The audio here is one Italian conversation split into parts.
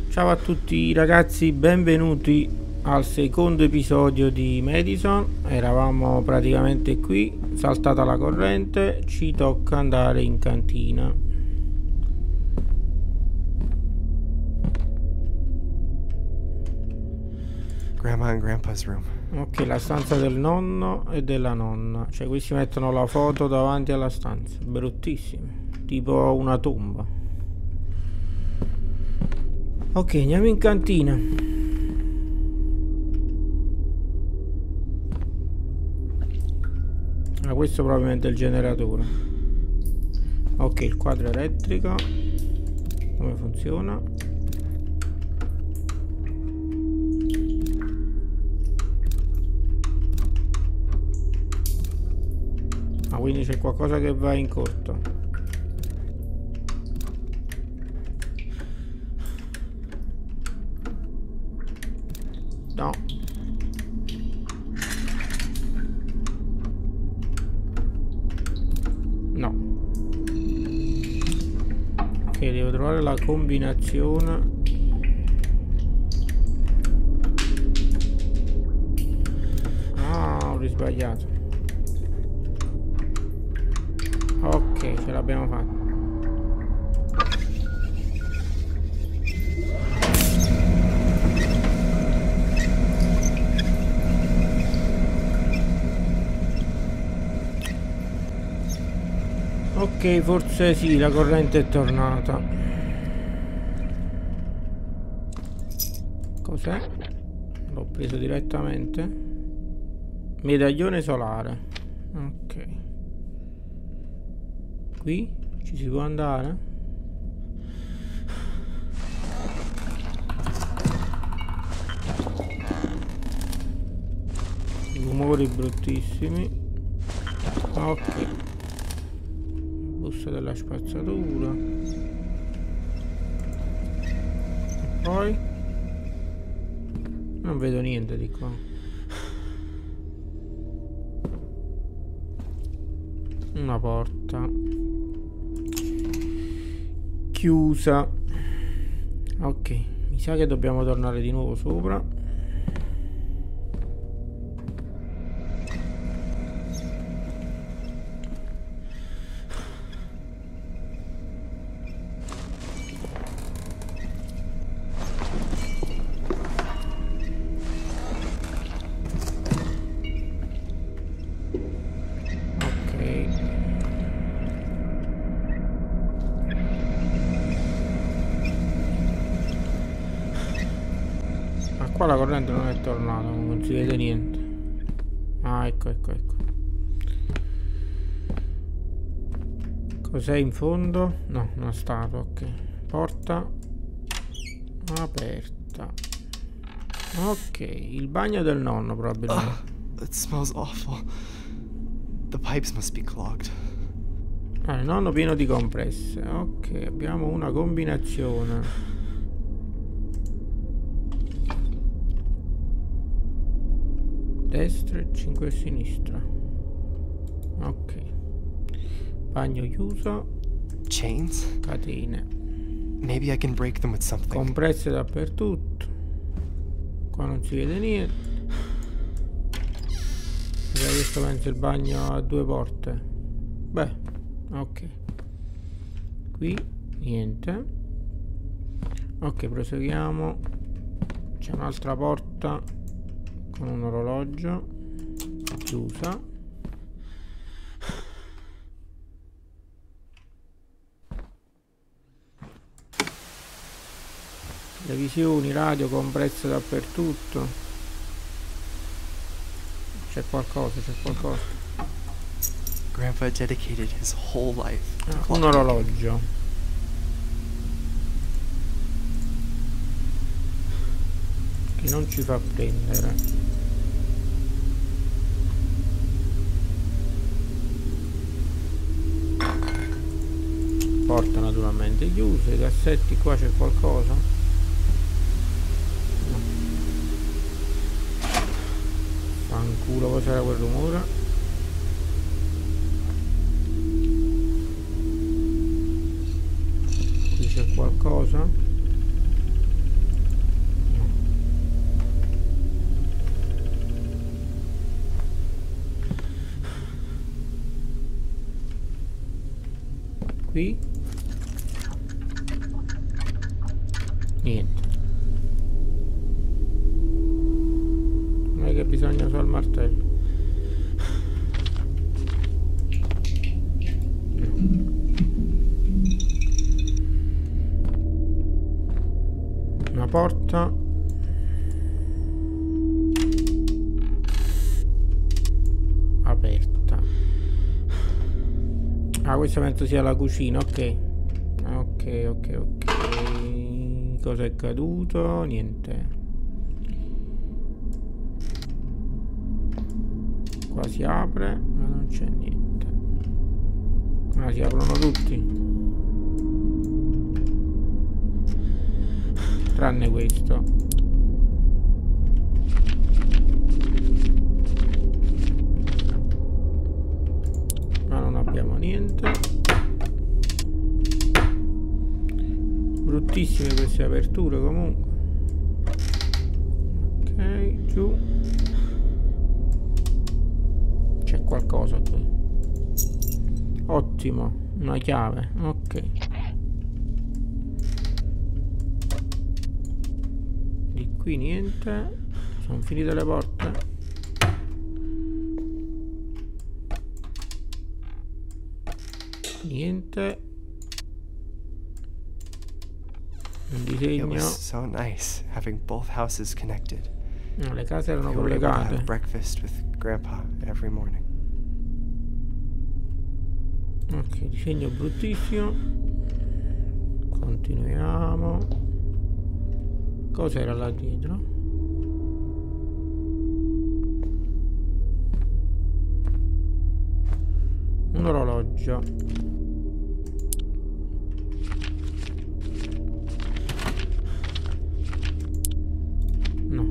Ciao a tutti ragazzi, benvenuti al secondo episodio di Madison. Eravamo praticamente qui, saltata la corrente, ci tocca andare in cantina. Grandma and Grandpa's room. Ok, la stanza del nonno e della nonna. Cioè questi mettono la foto davanti alla stanza. Bruttissime, tipo una tomba. Ok, andiamo in cantina. Ah, questo probabilmente è il generatore. Ok, il quadro elettrico. Come funziona? Ah, quindi c'è qualcosa che va in corto. No. No. Ok, devo trovare la combinazione. Ah, ho risbagliato. Ok, ce l'abbiamo fatta. Ok, forse sì, la corrente è tornata. Cos'è? L'ho preso direttamente. Medaglione solare. Ok. Qui ci si può andare? Rumori bruttissimi. Ok. Busta della spazzatura. E poi non vedo niente di qua. Una porta chiusa. Ok, mi sa che dobbiamo tornare di nuovo sopra. Qua la corrente non è tornata, non si vede niente. Ah, ecco. Cos'è in fondo? No, non è stato, ok. Porta aperta. Ok, il bagno del nonno probabilmente. It smells awful. The pipes must be clogged. Ah, il nonno pieno di compresse. Ok, abbiamo una combinazione. Destra e 5 a sinistra. Ok. Bagno chiuso. Chains? Catene. Maybe I can break them with something. Compresse dappertutto. Qua non si vede niente. Questo penso il bagno a due porte. Beh, ok. Qui niente. Ok, proseguiamo. C'è un'altra porta con un orologio chiusa. Televisioni, radio, compresse dappertutto. C'è qualcosa. Grandpa dedicated his whole life. Un orologio. Che non ci fa prendere. Porta naturalmente chiusa. I cassetti, qua c'è qualcosa? No. Fanculo, cos'era quel rumore? Qui c'è qualcosa? qui. Niente. Non è che bisogna solo il martello. Una porta. Aperta. Ah, questa penso sia la cucina, ok. Ok. Cosa è caduto? Niente. Qua si apre, ma non c'è niente. Ah, si aprono tutti. Tranne questo. Ma non abbiamo niente. Bruttissime queste aperture comunque. Ok, giù. C'è qualcosa qui. Ottimo, una chiave. Ok. Di qui niente. Sono finite le porte. Niente. Un It disegno. was so nice having both houses connected. No, le case erano We were able to have collegate. breakfast with Grandpa every morning. Ok, disegno bruttissimo. Continuiamo. Cos'era là dietro? Un orologio. No.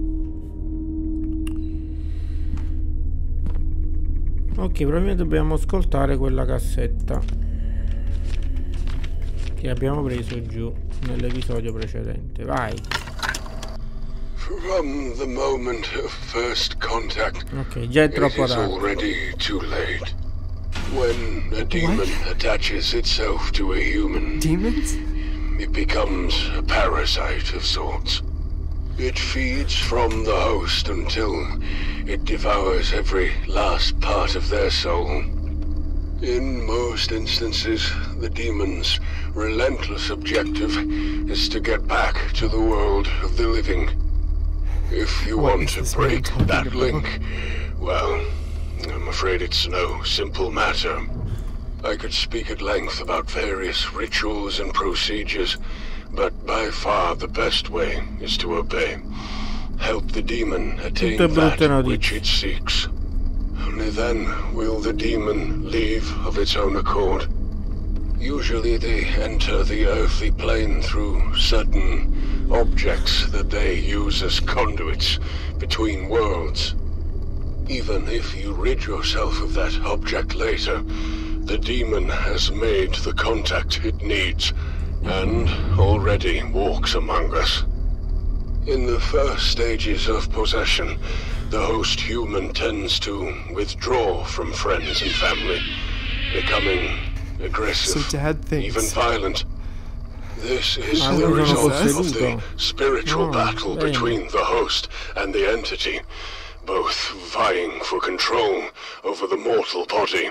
Ok, probabilmente dobbiamo ascoltare quella cassetta che abbiamo preso giù nell'episodio precedente. Vai. From the moment of first contact, Ok, già è it troppo is tardi. already too late. When a demon attaches itself to a human, Demons? it becomes a parasite of sorts. It feeds from the host until it devours every last part of their soul. In most instances, the demon's relentless objective is to get back to the world of the living. If you What want is to this man break talking that about? link, well, I'm afraid it's no simple matter. I could speak at length about various rituals and procedures, but by far the best way is to obey. Help the demon attain Tutte brutte that notizie. which it seeks. Only then will the demon leave of its own accord. Usually they enter the earthly plane through certain objects that they use as conduits between worlds. Even if you rid yourself of that object later, the demon has made the contact it needs, and already walks among us. In the first stages of possession, the host human tends to withdraw from friends and family, becoming aggressive, So Dad thinks- even violent. This is Ah, the quindi sono result of the posseduto. spiritual Ah, battle bene. between the host and the entity, both vying for control over the mortal body.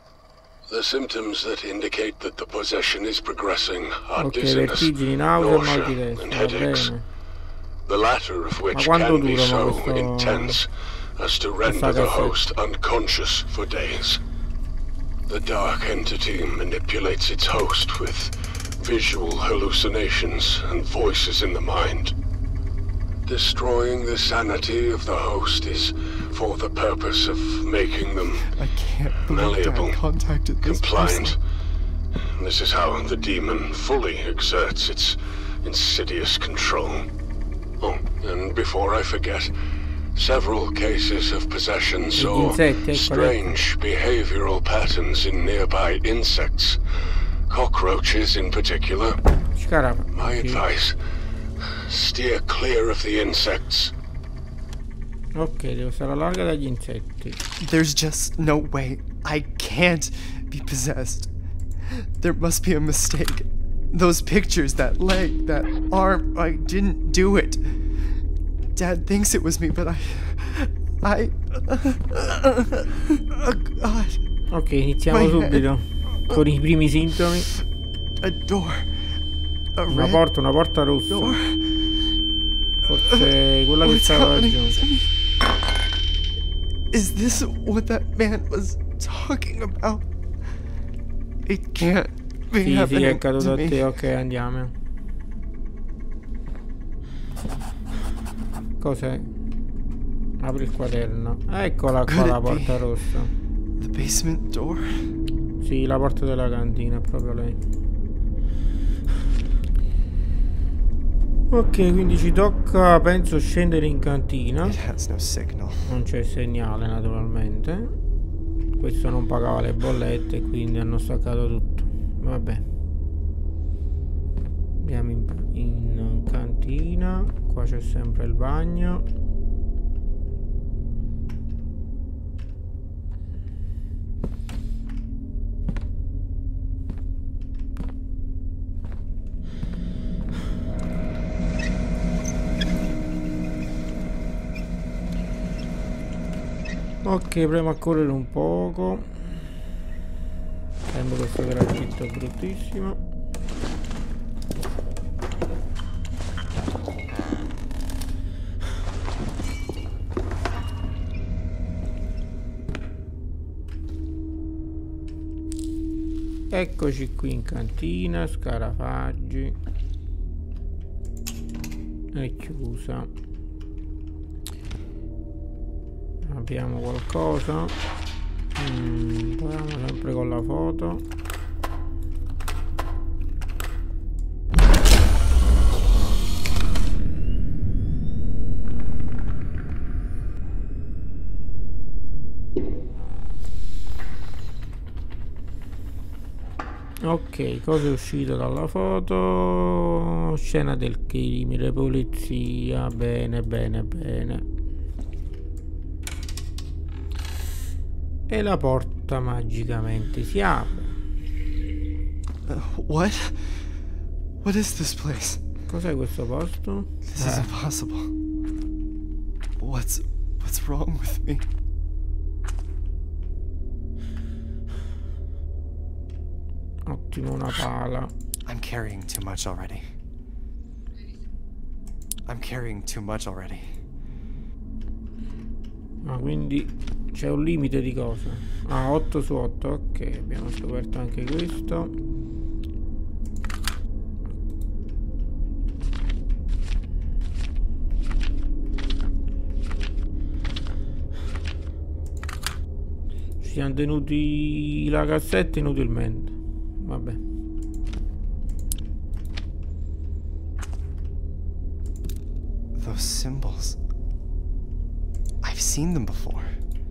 The symptoms that indicate that the possession is progressing are Ok, dizziness, vertigini, nausea e mal nausea, di testa. and Va headaches. bene. The latter of which quanto can be durano so questo- intense as to render the cassetta? host unconscious for days. The dark entity manipulates its host with visual hallucinations and voices in the mind. Destroying the sanity of the host is for the purpose of making them I can't believe malleable, Dad contacted this compliant. person. This is how the demon fully exerts its insidious control. Oh, and before I forget, several cases of possession saw insetti, ecco, strange behavioral patterns in nearby insects, cockroaches in particular. Scaraba. My Ok. advice, steer clear of the insects. Ok, devo stare larga dagli insetti. There's just no way. I can't be possessed. There must be a mistake. Those pictures, that leg, that arm, I didn't do it. Dad thinks it was me, but oh God. Ok, iniziamo subito con i primi sintomi. A door. Una porta rossa. Door. Forse quella che stava raggiungendo. Is this what that man was talking about? It can't be Sì, happening è caduto to a me. te, ok, andiamo. Cos'è? Apri il quaderno. Eccola qua la porta rossa. The basement door? Sì, la porta della cantina, è proprio lei. Ok, quindi ci tocca, penso, scendere in cantina. It has no signal. Non c'è segnale, naturalmente. Questo non pagava le bollette, quindi hanno staccato tutto. Vabbè. Andiamo in cantina. Qua c'è sempre il bagno. Ok, proviamo a correre un poco. Sembra questo tragitto bruttissimo. Eccoci qui in cantina, scarafaggi. È chiusa. Abbiamo qualcosa. Proviamo sempre con la foto. Ok, cosa è uscito dalla foto? Scena del crimine, polizia. Bene, bene, bene. E la porta magicamente si apre. What? What is this place? Cos'è questo posto? This is impossible. What's wrong with me? Ottimo, una pala. I'm carrying too much already. Ah, quindi c'è un limite di cosa? Ah, 8 su 8, ok, abbiamo scoperto anche questo. Ci siamo tenuti la cassetta inutilmente. Vabbè. Those symbols. I've seen them before.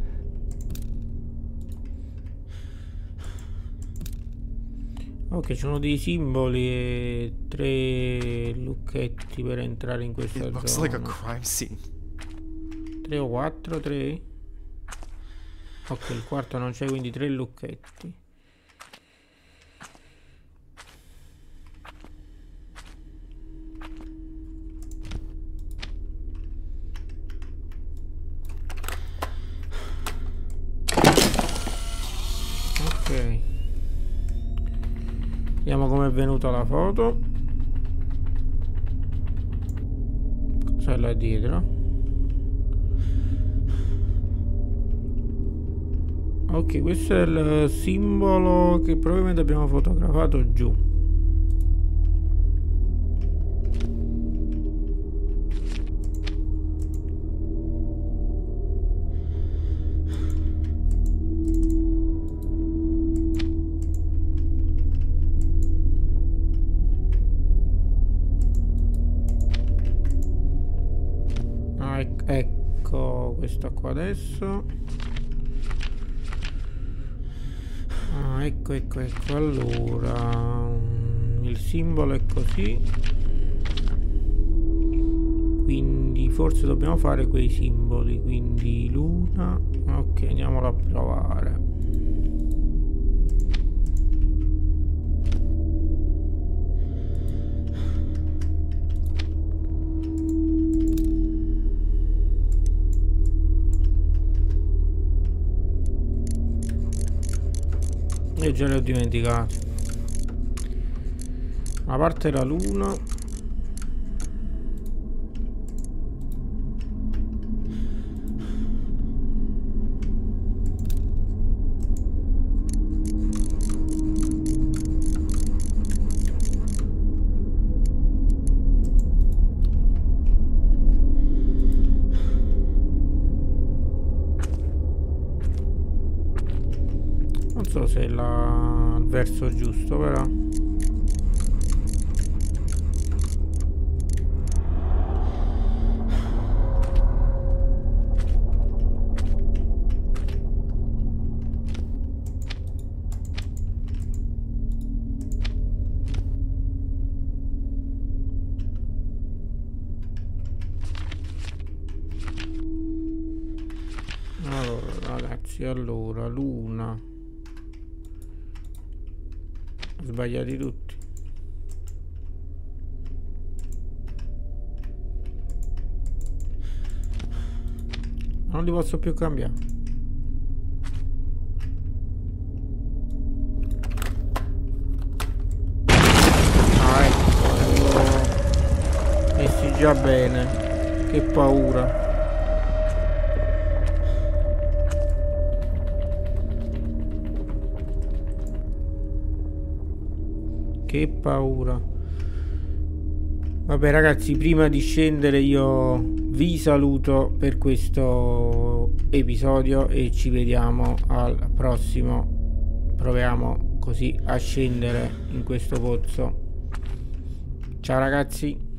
Ok, ci sono dei simboli e 3 lucchetti per entrare in questa It looks zona. like a crime scene. 3 o 4? 3? Ok, il quarto non c'è, quindi 3 lucchetti. Ok. Vediamo come è venuta la foto. Cos'è là dietro? Ok, questo è il simbolo che probabilmente abbiamo fotografato giù. Ah, ecco questo qua adesso. Ah, ecco. Allora, il simbolo è così. Quindi forse dobbiamo fare quei simboli. Quindi luna. Ok, andiamolo a provare. io già le ho dimenticate. Una parte era l'una. Non so se è il verso giusto, però. Allora, ragazzi, allora, l'una. Sbagliati tutti. Non li posso più cambiare. Ah, ecco, messi già bene. Che paura. Che paura. Vabbè ragazzi, prima di scendere io vi saluto per questo episodio e ci vediamo al prossimo. Proviamo così a scendere in questo pozzo. Ciao ragazzi.